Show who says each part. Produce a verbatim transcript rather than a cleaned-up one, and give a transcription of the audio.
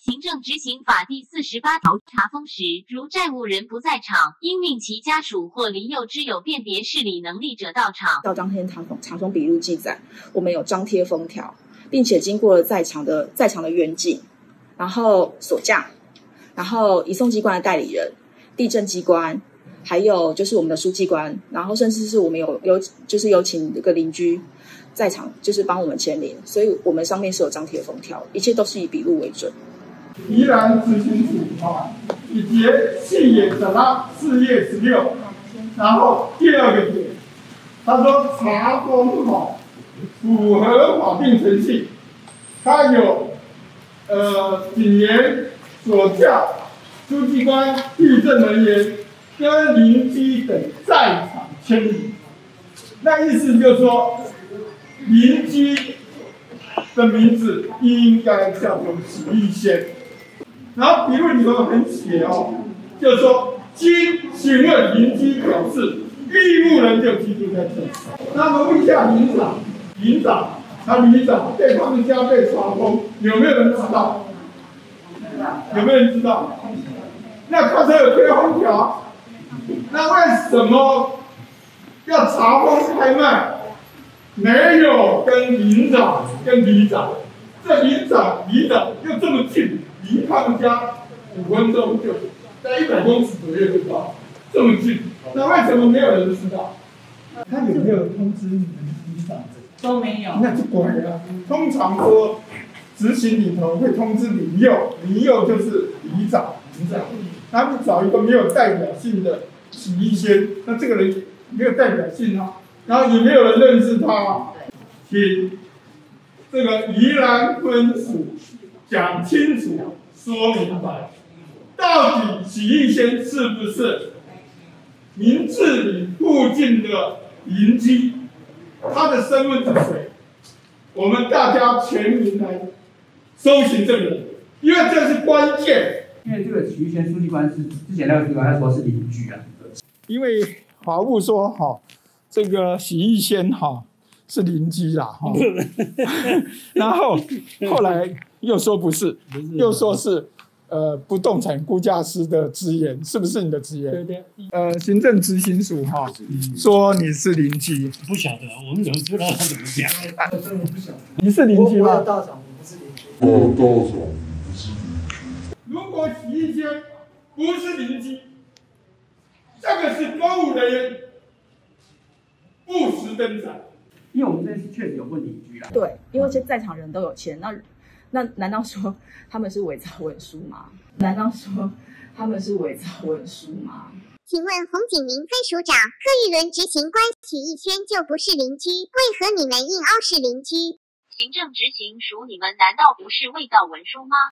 Speaker 1: 行政执行法第四十八条查封时，如债务人不在场，应命其家属或离幼之有辨别事理能力者到场。
Speaker 2: 到当天查封查封笔录记载，我们有张贴封条，并且经过了在场的在场的员警，然后锁匠，然后移送机关的代理人、地政机关，还有就是我们的书记官，然后甚至是我们有有就是有请这个邻居在场，就是帮我们签名，所以我们上面是有张贴封条，一切都是以笔录为准。
Speaker 3: 宜兰执行署啊，以及细野整拉四月十六，然后第二个点，他说查封好符合法定程序，他有呃警员、锁匠、书记官、地政人员跟邻居等在场签名。那意思就是说，邻居的名字应该叫做许玉仙。然后笔录里头很写哦，就是说，经询问邻居表示，义务人就居住在这里。那么问一下邻长，邻长，他里长对他们家被查封，有没有人知道？有没有人知道？那看车有贴封条，那为什么要查封开卖？没有跟邻长跟里长，这邻长里长又这么近。离他们家五分钟就在一百公尺左右就到，这么近，那为什么没有人知道？他有没有通知你们里长？
Speaker 4: 都没有。
Speaker 3: 那就怪了。通常说执行里头会通知里幼，里幼就是里长，里长，他们找一个没有代表性的许一仙，那这个人没有代表性啊，然后也没有人认识他，请这个宜兰分署讲清楚、说明白，到底许玉仙是不是明治里附近的邻居？他的身份是谁？我们大家全民来搜寻这个人，因为这是关键。
Speaker 4: 因为这个许玉仙书记官是之前那个书记官，他说是邻居啊。
Speaker 3: 因为法务说哈、哦，这个许玉仙哈、哦、是邻居啦哈、哦，然后后来。又说不是，又说是呃不动产估价师的职员，是不是你的职员？
Speaker 5: 对对。
Speaker 3: 呃，行政执行署哈、嗯、说你是邻居，
Speaker 5: 不晓得，我们怎么知道他怎么讲？
Speaker 3: 我真的不晓得。你是邻居吗？
Speaker 2: 我有到场，我不是邻居。
Speaker 6: 我有到场，我不是邻居。
Speaker 3: 如果许玉仙不是邻居，这个是公务人员不实登载。
Speaker 4: 因为我们这次确实有问邻居啦。
Speaker 2: 对，因为这在场人都有签，那。那难道说他们是伪造文书吗？难道说他们是伪造文书吗？
Speaker 7: 请问洪景明分署长，柯玉伦执行官许逸轩就不是邻居，为何你们硬凹是邻居？
Speaker 1: 行政执行署，你们难道不是伪造文书吗？